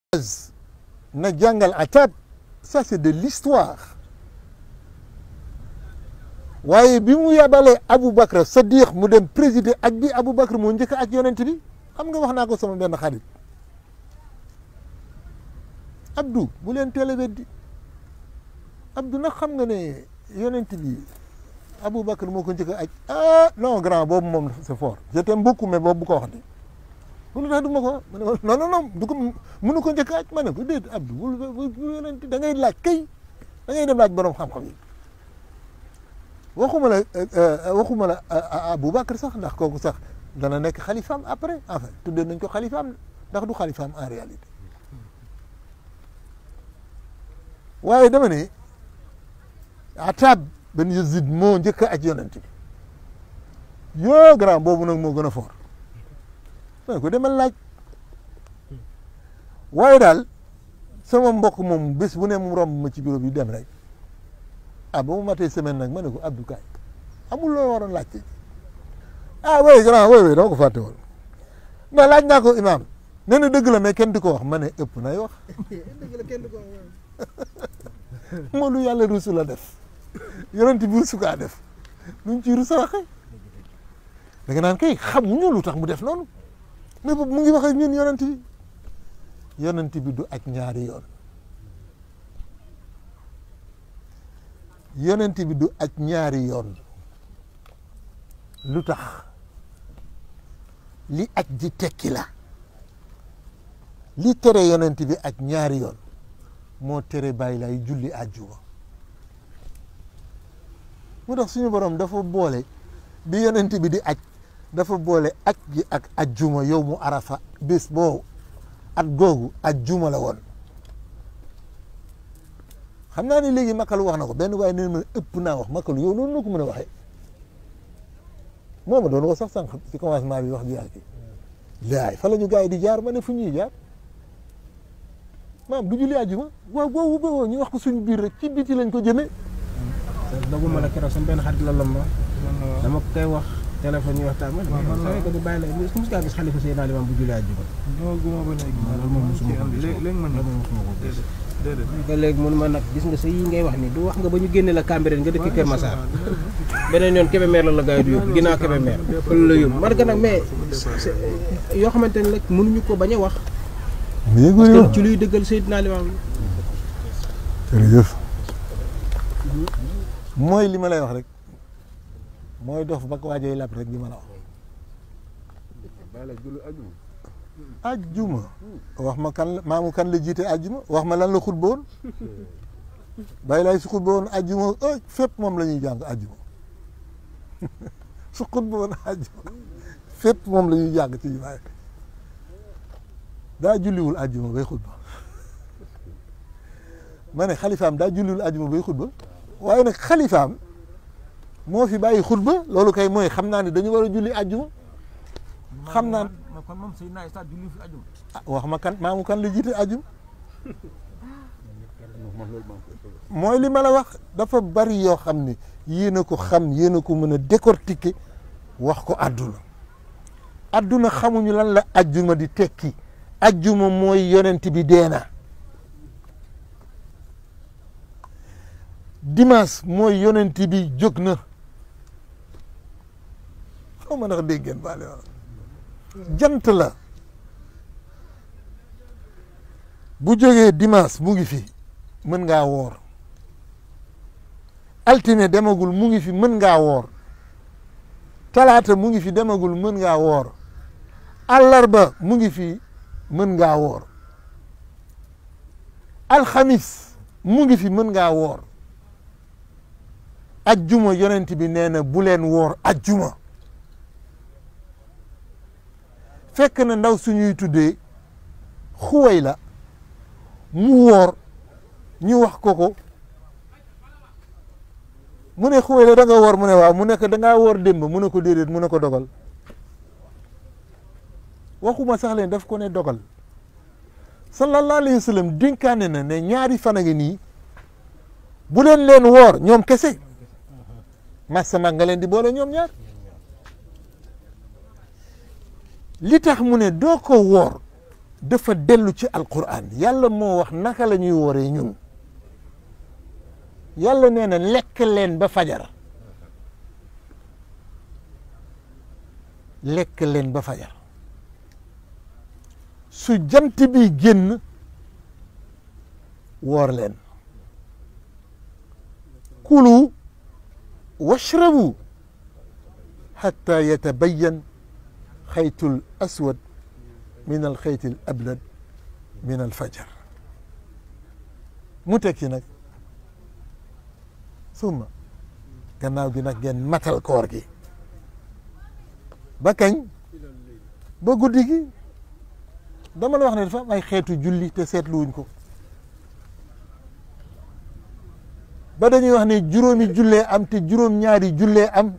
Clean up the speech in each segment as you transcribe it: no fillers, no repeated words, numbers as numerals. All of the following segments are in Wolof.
na jàngal Atab ça c'est de l'histoire waaye bi mu yabalee Aboubacar Sadiq mu dem présider aj bi Aboubacar moo njëkk aj yonent bi xam nga wax naa ko sama benn xarit Abdou bu leen teel a weddi Abdou nag xam nga ne yonent bi Aboubacar moo ko njëkk aj non grand boobu moom c'est fort je t'aime beaucoup mais boobu bu ko wax de bu lu tax du ma ko ma ne ko non du ko mënu ko njëkk aj ma ne ko déet Abdou bu yonent da ngay laaj kay da ngay dem laaj borom xam-xam yi waxuma la Aboubacar sax ndax kooku sax dana nekk xalifaam après en fait tuddee nañ ko xalifaam ndax du xalifaam en réalité waaye dama ne Atab ben Yazid moo njëkk a aj yonent bi yoo grand boobu nag moo gën a fort ma ko demal laaj waaye daal sama mbokk moom bés bu ne mu romb ma ci bureau bi dem rek ba mu matee semaine nag ma ne ko Abdou Kaay amul loo waroon laajte oui grand oui dama ko fàtte woon mais laaj naa ko imaam nee na dëgg la mais kenn du ko wax ma ne ëpp nay wax dëgg la kenn du ko wax moo lu yàlla rusu la def yonent bi rusu kaa def luñ ci rusa waxe da nga naan kay xamuñu lu tax mu def noonu mais boobu mu ngi wax ak ñun yonent bi du aj ñaari yoon yonent bi du aj ñaari yoon lu tax li aj di tekki la li tere yonent bi aj ñaari yoon moo tere bàyyi lay julli àjjuma mu tax suñu borom dafa boole bi yonent bi di aj dafa boole aj gi ak àjjuma yow mu arafa bés boobu at googu àjjuma la woon xam naa ni léegi makalu wax na ko benn waaye nee na ëpp naa wax makalu yow noonu la ko mën a waxee moo ma doon wax sax sànq ci commencement bi wax ji yàgg laay fa la ñu gars yi di jaar ma ne fu ñuy jaar maam du julli àjjuma waaw boobu bëggoo ñu wax ko suñu biir rek ci biti lañ ko jëmee. doguma la keroog sama benn xarit la lomba dama koy wax téléphone yi waxtaan ma ne ko du bàyyi la su mus kaa gis xalifa Seydina Limaamu bu julli àjjuma loolu moom mosuma ko gis léegi mun ma nag gis nga sa yi ngay wax ni du wax nga ba ñu génne la Cambérène nga dëkk Kër Massar beneen yoon Kébémer la gars yi du yóbbu ginnaaw Kébémer fële la yóbbu man nag mais yoo xamante ne nag mënuñu ko bañ a wax parce que ci luy dëggal Seydina Limaamu jërëjëf mooy li ma lay wax rek mooy dof ba ko waajee làpp rek li ma la wax ajjuma wax ma kan la maamu kan la jiite ajjuma wax ma lan la xutba woon bàyyi laay su xutba woon ajjuma fépp moom la ñuy jàng ajjuma su xutba woon ajjuma fépp moom la ñuy jàng ci jumaa daa julliwul ajjuma bay xutba ma ne xalifaam daa julliwul ajjuma bay xutba waaye nag xalifaam moo fi bàyyi xutba loolu kay mooy xam naa ne dañu war a julli ajjuma xam naa kon moom Seydina Issa julli fi ajjuma wax ma kan maamu kan la jiite ajjuma mooy li ma la wax dafa bari yoo xam ne yéen a ko xam yéen a ko mën a décortiquer wax ko adduna xamuñu lan la ajjuma di tekki ajjuma mooy yonent bi deena dimanche mooy yonent bi jóg na xaw ma ndax dégg ngeen baale wax jant la bu jógee dimanche mu ngi fi mën ngaa woor altine demagul mu ngi fi mën ngaa woor talaata mu ngi fi demagul mën ngaa woor àllarba mu ngi fi mën ngaa woor alxamis mu ngi fi mën ngaa woor ajjuma yonent bi nee na bu leen woor ajjuma fekk na ndaw suñuy tuddee xuway la mu woor ñu wax ko mu ne xuway la da nga woor mu ne waaw mu ne ko da ngaa woor démb mu ne ko déedéet mu ne ko dogal waxuma sax leen daf ko ne dogal sallallahu alayhi wa sallam dénkaane na ne ñaari fan a ngi nii bu leen woor ñoom kese masama nga leen di boole ñoom ñaar li tax mu ne doo ko woor dafa dellu ci alquran yàlla moo wax naka la ñuy wooree ñun yàlla nee na lekk leen ba fajar lekk leen ba fajar su jant bi génn woor leen kulu washrabu hatta yatabayyan xaytul aswad min al xaytil ablad min al fajar mu tekki nag summa gannaaw gi nag ngeen matal koor gi ba kañ ba guddi gi dama la wax ne dafa am ay xeetu julli te seetluwuñ ko ba dañuy wax ne juróomi jullee am te juróom-ñaari jullee am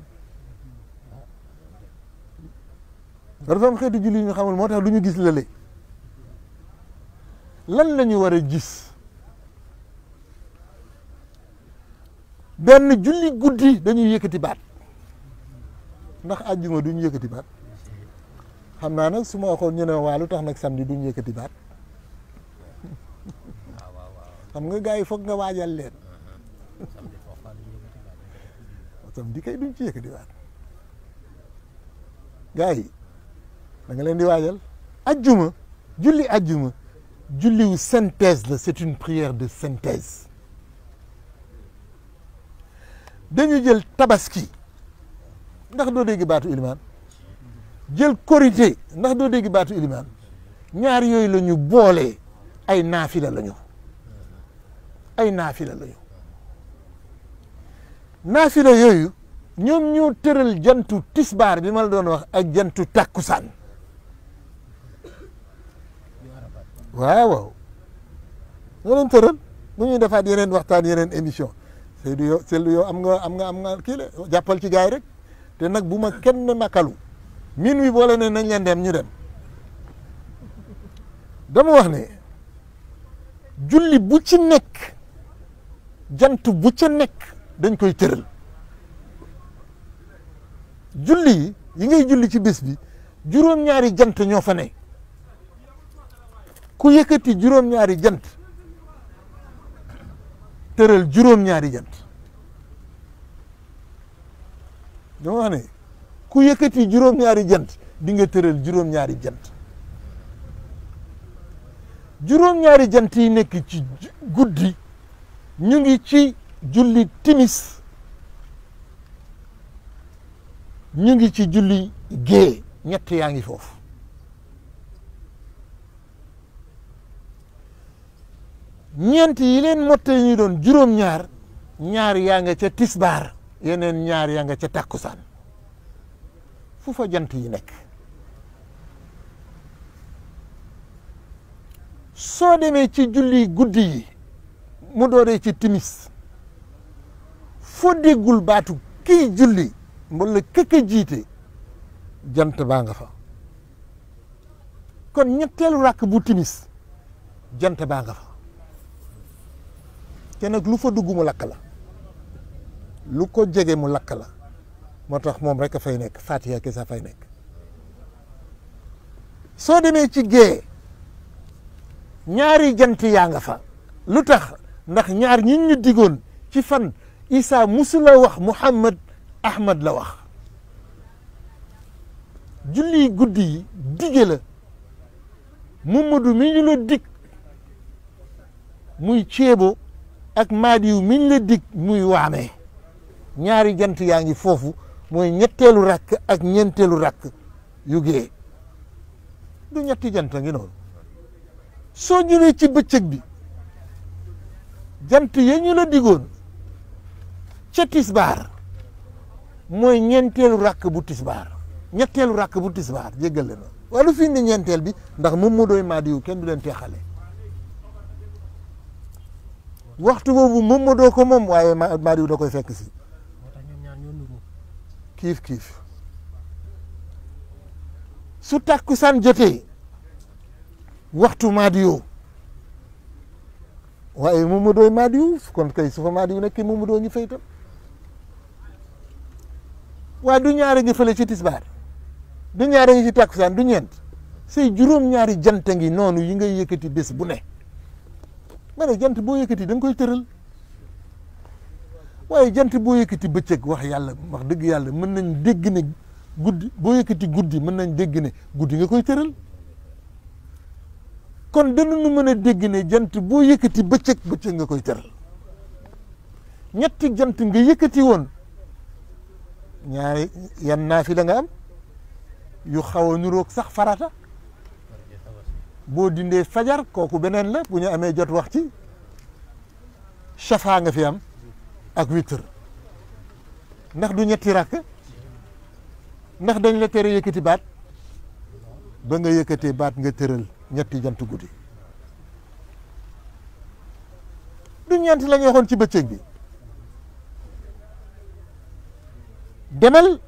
dafa am xeetu julli ñu xamul moo tax lu ñu gis lële lan la ñu war a gis benn julli guddi dañuy yëkkati baat ndax àjjuma duñu yëkkati baat xam naa nag su ma waxoon ñu ne waa lu tax nag samedi duñu yëkkati baat xam nga gars yi foog nga waajal leen samedi kay duñ ci yëkkati baat gars yi da nga leen di waajal ajjuma julli ajjuma julliwu synthèse la c'est une prière de synthèse dañu jël tabaski ndax doo dégg baatu ilimaan jël korité ndax doo dégg baatu ilimaan ñaar yooyu la ñu boole ay naafila la ñu ay naafila la ñu naafila yooyu ñoom ñoo tëral jantu tisbaar bi ma la doon wax ak jantu takkusaan waaw ñoo leen tëral bu ñuy defaat yeneen waxtaan yeneen émission Seydou yow am nga kii la jàppal ci gaay rek te nag bu ma kenn makalu min wi boole ne nañ leen dem ñu dem dama wax ne julli bu ci nekk jant bu ca nekk dañ koy tëral julli yi ngay julli ci bés bi juróom-ñaari jant ñoo fa ne ku yëkkati juróom-ñaari jant tëral juróom-ñaari jant dama wax ne ku yëkkati juróom-ñaari jant di nga tëral juróom-ñaari jant juróom-ñaari jant yi nekk ci guddi ñu ngi ci julli timis ñu ngi ci julli gée ñett yaa ngi foofu ñeent yi leen mottali ñu doon juróom-ñaar ñaar yaa nga ca tisbaar yeneen ñaar yaa nga ca takkusaan fu fa jant yi nekk soo demee ci julli guddi yi mu dooree ci timis foo déggul baatu kii julli wala këkk jiite jant baa nga fa kon ñetteelu rakk bu timis jant baa nga fa te nag lu fa dugg mu lakk la lu ko jege mu lakk la moo tax moom rek a fay nekk Fatiha ke sa fay nekk soo demee ci gée ñaari jant yaa nga fa lu tax ndax ñaar ñi ñu digoon ci fan Isa musula wax Muhammad Ahmad la wax julli guddi yi dige la Muhammadu mi ñu la dig muy ceebo ak maadiw mi ñu la dig muy waamee ñaari jant yaa ngi foofu mooy ñetteelu rakk ak ñeenteelu rakk yu gee du ñetti jant ngi noonu soo ñëwee ci bëccëg bi jant ya ñu la digoon ca tisbaar mooy ñeenteelu rakk bu tisbaar ñetteelu rakk bu tisbaar jéggal leen waaye lu fi indi ñeenteel bi ndax moom moo doy maadiw kenn du leen teexale waxtu boobu moom moo doo ko moom waaye maadiw da koy fekk si kiif kiif su takkusaan jotee waxtu maadiw waaye moom moo doy maadiw kon kay su fa maadiw nekk moom moo doo ngi fay tam waaye du ñaare ngi fële ci tisbaar du ñaare ngi ci takkusaan du ñeent say juróom-ñaari jant ngi noonu yi ngay yëkkati bés bu ne ma ne jant boo yëkkati da nga koy tëral waaye jant boo yëkkati bëccëg wax dëgg yàlla mën nañ dégg ne guddi boo yëkkati guddi mën nañ dégg ne guddi nga koy tëral kon danañu mën a dégg ne jant boo yëkkati bëccëg nga koy tëral ñetti jant nga yëkkati woon ñaari yan naafila nga am yu xaw a niroog sax farata boo dindee fajar kooku beneen la bu ñu amee jot wax ci shafa nga fi am ak witr ndax du ñetti rakk ndax dañ la tere yëkkati baat ba nga yëkkatee baat nga tëral ñetti jant guddi du ñeent la ñu waxoon ci bëccëg bi demal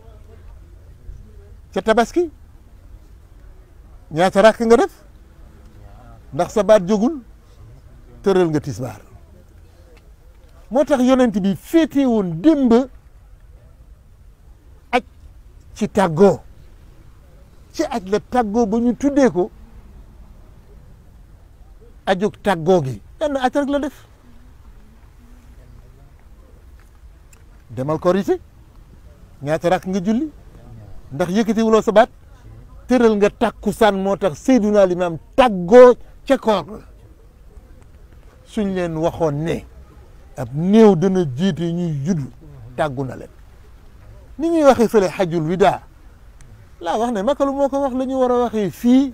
ca tabaski ñaata rakk nga def ndax sa baat jógul tëral nga tisbaar moo tax yonent bi féete woon démb aj ci tàggoo ci aj la tàggoo ba ñu tuddee ko ajug tàggoo gi benn aj rek la def demal korite ñaata rakk nga julli ndax yëkkati wuloo sa baat tëral nga takkusaan moo tax Seydina Limaam tàggoo ca koor suñ leen waxoon ne ab néew dana jiite ñuy juddu tàggu na leen ni ñuy waxee fële xajul widaa laa wax ne makalu moo ko wax la ñu war a waxee fii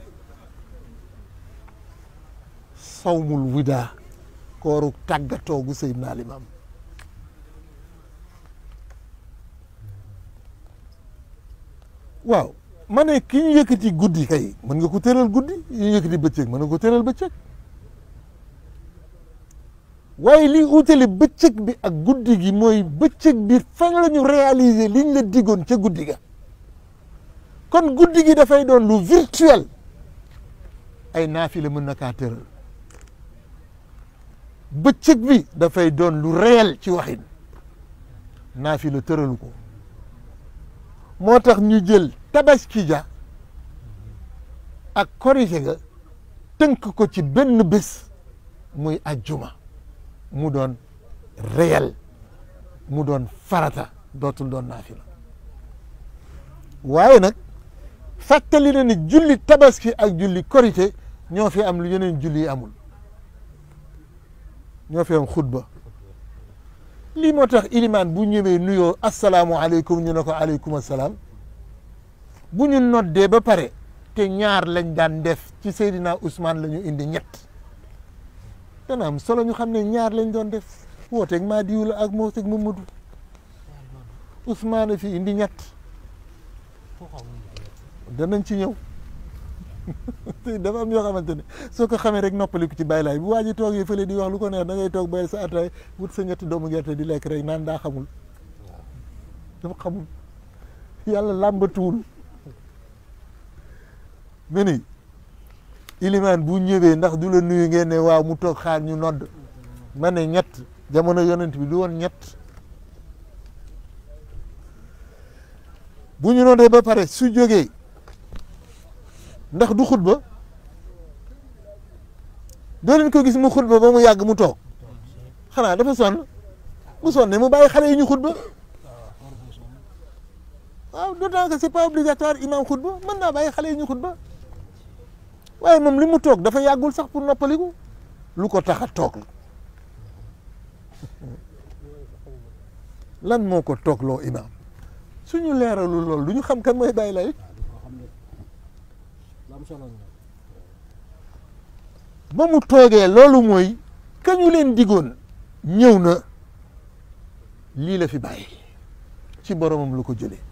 sawmul widaa kooru tàggatoo gu Seydina Limaam waaw ma ne ki ñu yëkkati guddi kay mën nga ko tëral guddi ñu yëkkati bëccëg mën nga ko tëral bëccëg waaye li utale bëccëg bi ak guddi gi mooy bëccëg bi fan la ñu réaliser liñ la diggoon ca guddi ga kon guddi gi dafay doon lu virtuel ay naafila mën na kaa tëral bëccëg bi dafay doon lu réel ci waxin naafila tëralu ko moo tax ñu jël tabaski ja ak korite ga tënk ko ci benn bés muy ajjuma mu doon réel mu doon farata dootul doon naafila waaye nag fàttali na ni julli tabaski ak julli korite ñoo fi am lu yeneen julli yi amul ñoo fi am xutba lii moo tax ilimaan bu ñëwee nuyoo asalaamualeykum ñu ne ko aleykum asalaam bu ñu noddee ba pare te ñaar lañ daan def ci Seydina Ousmane la ñu indi ñett dana am solo ñu xam ne ñaar lañ doon def wooteeg maa diw la ak wooteeg Mamadou Ousmane fi indi ñett danañ ci ñëw dafa am yoo xamante ne soo ko xamee rek noppaliku ci bàyyi laay bu waa ji toogee fële di wax lu ko neex da ngay toog bayal sa ataay wut sa ñetti doomu gerte di lekk rek naan daa xamul dafa xamul yàlla làmbatuwul me ni ilimaan bu ñëwee ndax du la nuyu ngeen ne waaw mu toog xaar ñu nodd ma ne ñett jamono yonent bi du woon ñett bu ñu noddee ba pare su jógee ndax du xutba doo leen ko gis mu xutba ba mu yàgg mu toog xanaa dafa sonn bu sonne mu bàyyi xale yi ñu xutba waaw d'autant que c'est pas obligatoire imam xutba mën naa bàyyi xale yi ñu xutba waaye moom li mu toog dafa yàggul sax pour noppaliku lu ko tax a toog lan moo ko toogloo imam suñu leeralu loolu du ñu xam kan mooy bàyyi lay ba mu toogee loolu mooy kañu leen digoon ñëw na lii la fi bàyyi ci boromam lu ko jëlee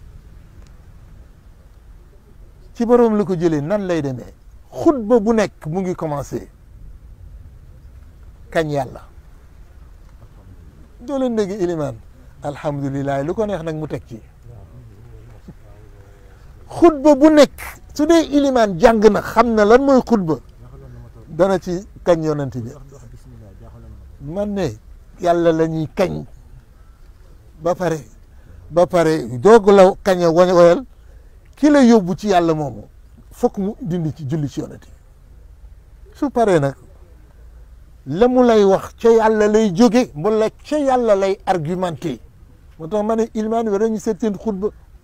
ci boromam lu ko jëlee nan lay demee xutba bu nekk mu ngi commencé kañ yàlla doo leen dégg ilimaan alhamdulilah lu ko neex nag mu teg ci xutba bu nekk su dee ilimaan jàng na xam na lan mooy xutba dana ci kañ yonent bi man ne yàlla la ñuy kañ ba pare doog la kañ a woyal ki la yóbbu ci yàlla moomu fokk mu dindi ci julli ci yonent su paree nag la mu lay wax ca yàlla lay jóge mu la ca yàlla lay argumenté moo tax ma ne ilmaan war nañu seet seen xutba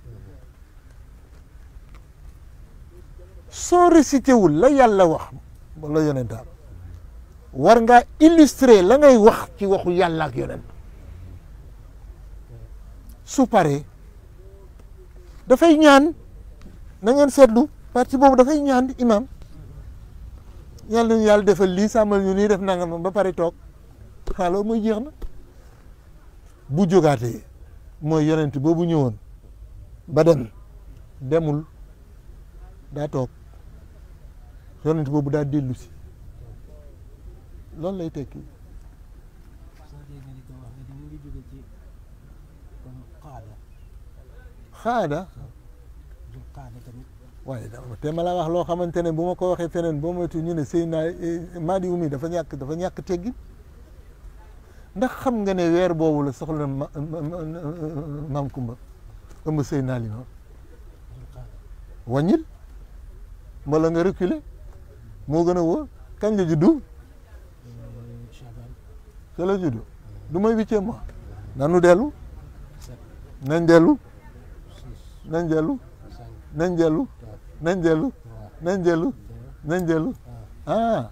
soo récité wul la yàlla wax wala yonentaam war ngaa illustrer la ngay wax ci waxu yàlla ak yonent su paree dafay ñaan na ngeen seetlu parti boobu dafay ñaan imam yàlla nañu yàlla defal lii sàmmal ñu nii def nangam ba pare toog xaaloo mooy jeex na bu jógaatee mooy yonent boobu ñëwoon ba dem demul daa toog yonent boobu daa dellu si loolu lay tekki xaada waaye te ma la wax loo xamante ne bu ma ko waxee feneen boo moytu ñu ne Seydina Madi Umi dafa ñàkk teggin ndax xam nga ne weer boobu la soxla maam Kumba ëmb Seydina Limam wàññil mbala nga reculer moo gën a wóor kañ la juddu ca la juddu du mooy 8e mois nanu dellu nañ dellu nañ dellu nañ dellu nañ dellu nañ dellu nañ dellu ah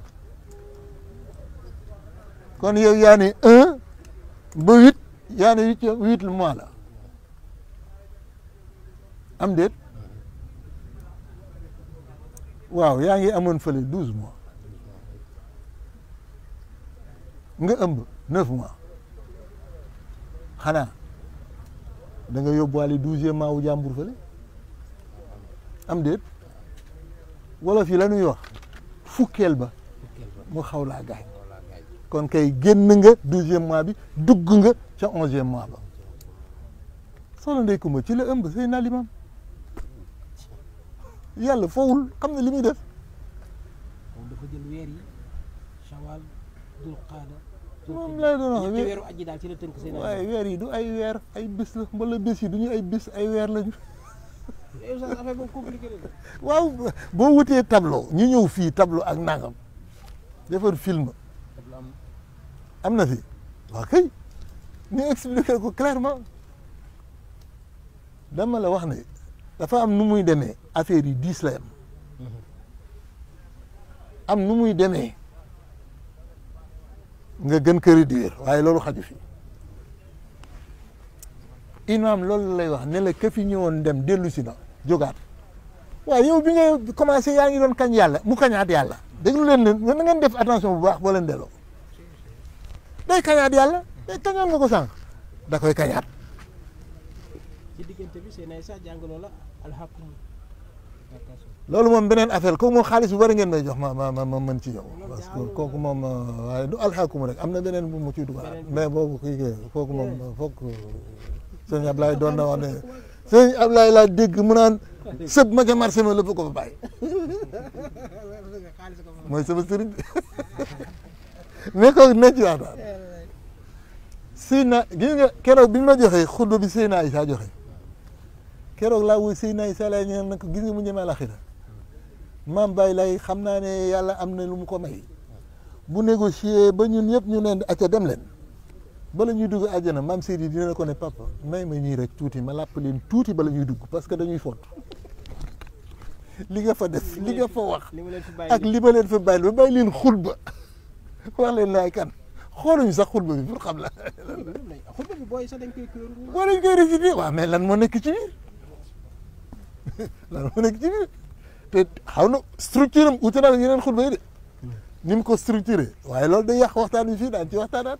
kon yow yaa ne 1 ba 8 yaa ne 8 mois la am déet waaw yaa ngi amoon fële 12 mois nga ëmb 9 mois xanaa da nga yóbbuwaale 12e mois wu jàmbur fële am déet wala fii la ñuy wax fukkeel ba mu xaw laa gaañ kon kay génn nga 12e mois bi dugg nga ca 11e mois ba soxna Ndeye Coumba ci la ëmb Seydina Limam yàlla fowul xam ne li muy def moom dafa jël weer yi Shawal Dul Qaada moom lay doon wax weeru aji daal ci la tënk seen waaye weer yi du ay weer ay bés la mbala bés yi du ñu ay bés ay weer lañu affaire boobu compliqué la waaw boo wutee tableau ñu ñëw fii tableau ak nangam defar film am na fi waaw kay ñu expliqué ko clairement dama la wax ne dafa am nu muy demee affaire yi 10 la am nu muy demee nga gën ko réduire waaye loolu xaju fi imam loolu lay wax ne la ka fi ñëwoon dem dellu si na jógaat waaye yow bi ngay commencé yaa ngi doon kañ yàlla mu kañaat yàlla déglu leen na ngeen def attention bu baax boo leen delloo day kañaat yàlla day kañaat nga ko sànq da koy kañaat ci diggante bi seen ay sax jàngaloo la alxakum loolu moom beneen affaire kooku moom xaalis bu bari ngeen may jox ma mën ci yow parce que kooku moom waaye du alxakum rek am na beneen bu mu ciy dugal mais boobu kii kooku moom foog sëñ Ablaye doon na wax ne sëñ Ablaye laa dégg mu naan sëb ma ca marché ma lépp ko fa bàyyi mooy sama sëriñ mais kooku nañ ci waxtaan Seyna gis nga keroog bi ma joxee xutba bi Seyna Issa joxe keroog laa wuy Seyna Issa lay ñaan nag gis nga mu ñemee alaxira maam Baye lay xam naa ne yàlla am na lu mu ko may bu négocier ba ñun ñëpp ñu neen acca dem leen bala ñuy dugg àjjana maam Seydi dina ko ne papa may ma ñii rek tuuti ma làpp leen tuuti bala ñuy dugg parce que dañuy font li nga fa def li nga fa wax ak li ma leen fa bàyyi ba bàyyi leen xutba wax leen laay kan xooluñu sax xutba bi pour xam la xutba bi booy sax dañ koy boo dañ koy récité waaw mais lan moo nekk ci biir lan moo nekk ci biir te xaw na structure am ute naa yeneen xutba yi de ni mu ko structuré waaye loolu day yàq waxtaan bi fii daan ci waxtaanaat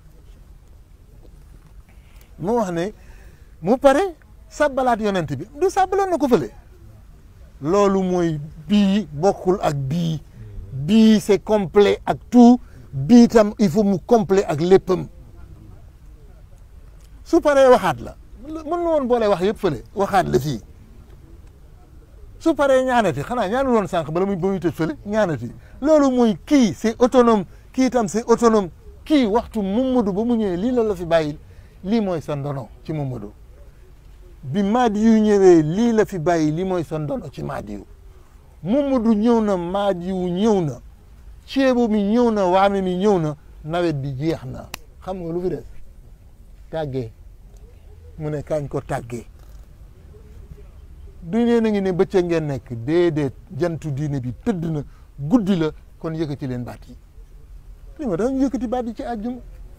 mu wax ne mu pare sàbbalaat yonent bi du sàbbaloon na ko fële loolu mooy bii bokkul ak bii bii c'est complet ak tout bii tam il faut mu complet ak léppam su paree waxaat la mën na woon boole wax yëpp fële waxaat la fii su paree ñaanati xanaa ñaanul woon sànq bala muy ba muy tëj fële ñaanati loolu mooy kii c'est autonome kii tam c'est autonome kii waxtu Mamadou ba mu ñëwee lii la la fi bàyyil lii mooy sa ndono ci Mamadou bi Mahdi yu ñëwee lii la fi bàyyi lii mooy sa ndono ci Mahdi yu Mamadou ñëw na Madiou ñëw na ceebo mi ñëw na waame mi ñëw na nawet bi jeex na xam nga lu fi des tàggee mu ne kañ ko tàggee du nee na ngi ne bëccëg ngeen nekk déedéet jantu diine bi tëdd na guddi la kon yëkkati leen baat yi li ma tax ñu yëkkati baat yi ci àjjuma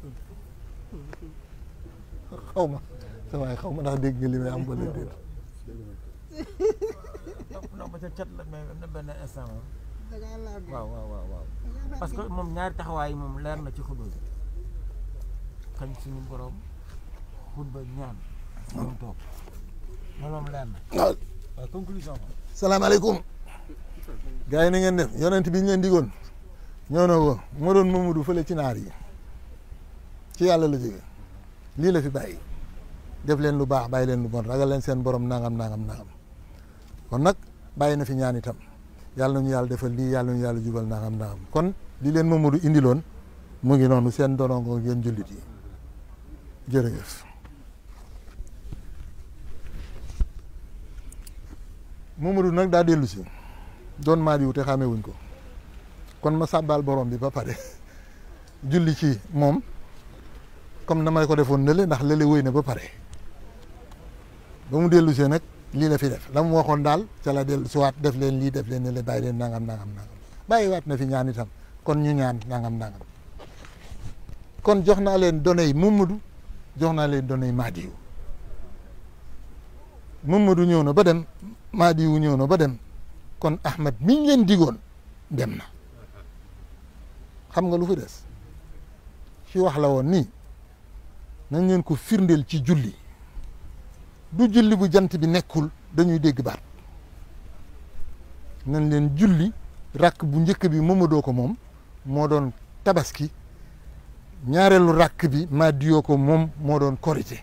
xaw ma sa waay xaw ma ndax dégg nga li may am ba la déet non ba ca cat la mais am na benn instant waaw parce que moom ñaari taxawaay yi moom leer na ci xutba bi kañ suñu borom xutba ñaan moom toog loolu moom leer na waaw conclusion salaamaaleykum gars yi na ngeen def yonent bi ñu leen digoon ñëw na ko moo doon Mamadou fële ci naar yi ci yàlla la jóge lii la fi bàyyi def leen lu baax bàyyi leen lu bon ragal leen seen borom nangam kon nag bàyyi na fi ñaan itam yàlla nañu yàlla defal lii yàlla nañu yàlla jubal nangam kon li leen Mamadou indiloon mu ngi noonu seen donongo ngeen jullit yi jërëjëf Mamadou nag daa dellu si doon Madiou te xamee wuñ ko kon ma sàbbaal borom bi ba pare julli ci moom comme na ma ko defoon lële ndax lële wéy na ba pare ba mu dellu see nag lii la fi def la mu waxoon daal ca la dellu si waat def leen lii def leen ne le bàyyi leen nangam bàyyi waat na fi ñaan itam kon ñu ñaan nangam kon jox naa leen données yi Mamadou jox naa leen données yi Madiou Mamadou ñëw na ba dem Madiou ñëw na ba dem kon Ahmed miñ leen digoon dem na xam nga lu fi des ci wax la woon nii nañ leen ko firndeel ci julli du julli bu jant bi nekkul dañuy dégg baat nañ leen julli rakk bu njëkk bi Mamadou ko moom moo doon tabaski ñaareelu rakk bi Madiou ko moom moo doon korité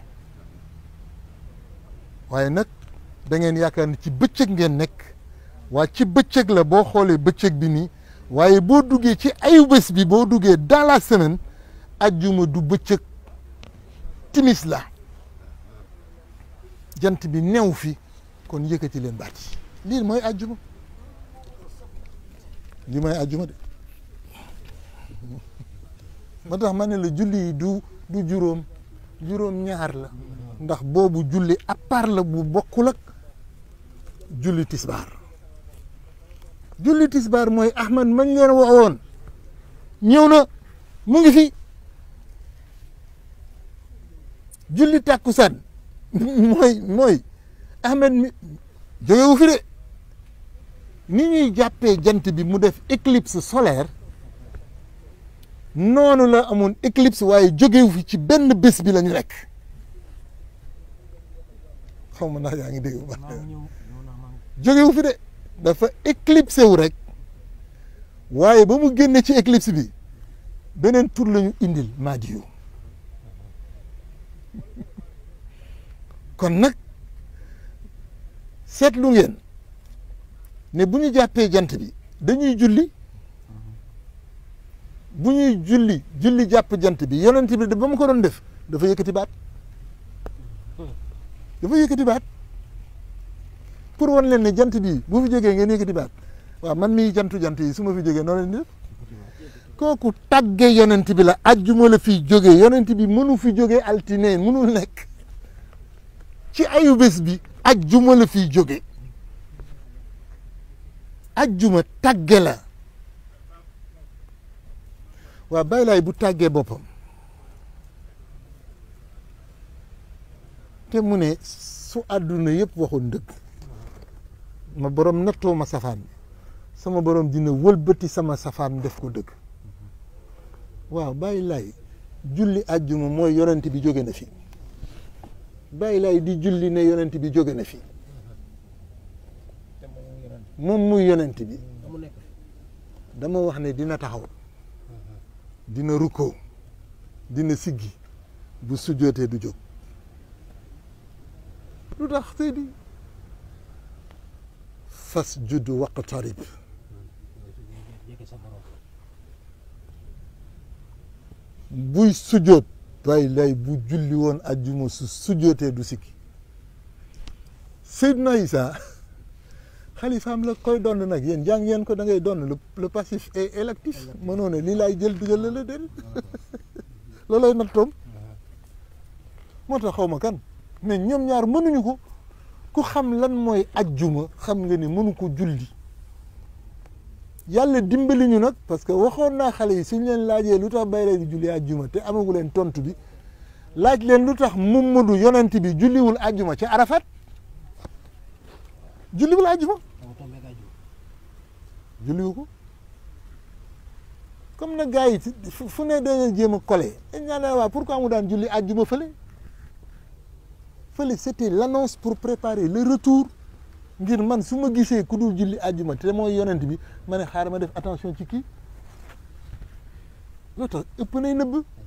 waaye nag da ngeen yaakaar ni ci bëccëg ngeen nekk waa ci bëccëg la boo xoolee bëccëg bi nii waaye boo duggee ci ayu bés bi boo duggee dans la semaine ajjuma du bëccëg timis la jant bi new fi kon yëkkati leen baat yi lii mooy ajjuma lii mooy ajjuma de moo tax ma ne la julli yi du juróom ñaar la ndax boobu julli à part la bu bokkul ak julli tisbaar mooy Ahmad mañ leen waxoon ñëw na mu ngi fi julli tàkkusaan mooy Ahmad mi jógewu fi de ni ñuy jàppee jant bi mu def éclipse solaire noonu la amoon éclipse waaye jógewu fi ci benn bés bi la ñu nekk xaw ma ndax yaa ngi dégg bu baax jógewu fi de dafa éclipsé wu rek waaye ba mu génne ci éclipse bi beneen tur la ñu indil Madiou kon nag seetlu ngeen ne bu ñu jàppee jant bi dañuy julli bu ñuy julli jàpp jant bi yonent bi ba mu ko doon def dafa yëkkati baat pour wan leen ne jant bi bu fi jógee ngeen yëkkati baat waaw man mii jant yi su ma fi jógee noonu leen di def kooku tàgge yonent bi la ajjuma la fi jógee yonent bi mënu fi jógee altine mënul nekk ci ayu bés bi ajjuma la fi jógee ajjuma tàgge la waa bàyyi laay bu tàggee boppam te mu ne su àdduna yëpp waxoon dëgg ma borom nattoo ma safaan bi sama borom dina wëlbati sama safaan def ko dëgg waaw bàyyi laay julli àjjuma mooy yonent bi jóge na fi bàyyi laay di julli ne yonent bi jóge na fi moom muy yonent bi dama wax ne dina taxaw dina rukkoo dina siggi bu sujjootee du jóg lu tax Seydi fas juddu waqtarib buy sujjoot bàyyi lay bu julli woon ajjuma su sujjootee du sikki Seydina Isa xalifaam la koy donn nag yéen jàng ngeen ko da ngay donn le passif et l'actif mënoo ne lii laay jël dugal la déedéet loolay nattoom moo tax xaw ma kan mais ñoom ñaar mënuñu ko ku xam lan mooy ajjuma xam nga ni mënu ko julli yàlla dimbali ñu nag parce que waxoon naa xale yi suñ leen laajee lu tax bay di julli ajjuma te amagu leen tontu bi laaj leen lu tax Muhammadu yonent bi julliwul ajjuma ci Arafat julliwul ajjuma julliwu ko comme nag gars yi fu ne dañuy jéem a collé dañ naan la waa pourquoi mu daan julli ajjuma fële c'était l'annonce pour préparer le retour ngir man su ma gisee ku dul julli ajjuma te mooy yonent bi ma ne xaaral ma def attention ci kii loo tax ëpp nay nëbb